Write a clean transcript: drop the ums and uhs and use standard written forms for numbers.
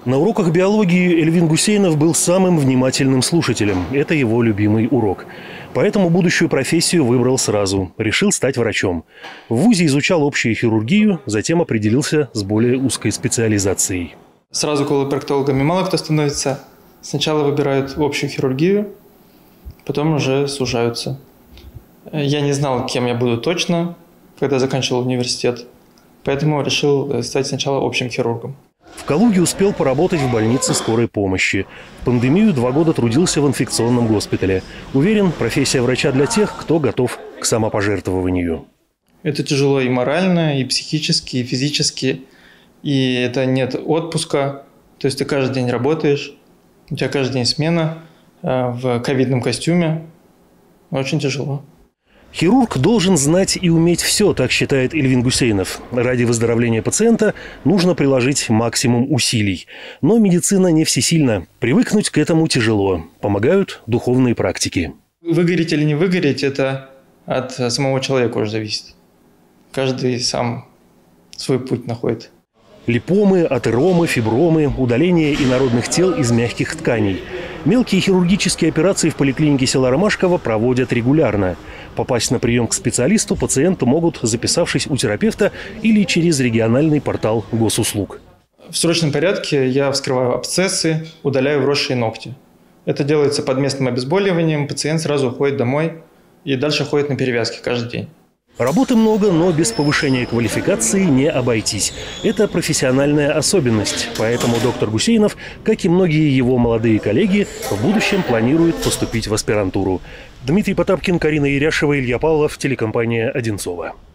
На уроках биологии Эльвин Гусейнов был самым внимательным слушателем. Это его любимый урок. Поэтому будущую профессию выбрал сразу. Решил стать врачом. В вузе изучал общую хирургию, затем определился с более узкой специализацией. Сразу колопроктологами мало кто становится. Сначала выбирают общую хирургию, потом уже сужаются. Я не знал, кем я буду точно, когда заканчивал университет. Поэтому решил стать сначала общим хирургом. В Калуге успел поработать в больнице скорой помощи. В пандемию 2 года трудился в инфекционном госпитале. Уверен, профессия врача для тех, кто готов к самопожертвованию. Это тяжело и морально, и психически, и физически. И это нет отпуска. То есть ты каждый день работаешь, у тебя каждый день смена в ковидном костюме. Очень тяжело. Хирург должен знать и уметь все, так считает Эльвин Гусейнов. Ради выздоровления пациента нужно приложить максимум усилий. Но медицина не всесильна. Привыкнуть к этому тяжело. Помогают духовные практики. Выгореть или не выгореть – это от самого человека уже зависит. Каждый сам свой путь находит. Липомы, атеромы, фибромы, удаление инородных тел из мягких тканей. Мелкие хирургические операции в поликлинике села Ромашково проводят регулярно. Попасть на прием к специалисту пациенты могут, записавшись у терапевта или через региональный портал госуслуг. В срочном порядке я вскрываю абсцессы, удаляю вросшие ногти. Это делается под местным обезболиванием, пациент сразу уходит домой и дальше ходит на перевязки каждый день. Работы много, но без повышения квалификации не обойтись. Это профессиональная особенность. Поэтому доктор Гусейнов, как и многие его молодые коллеги, в будущем планирует поступить в аспирантуру. Дмитрий Потапкин, Карина Иряшева, Илья Павлов, телекомпания «Одинцово».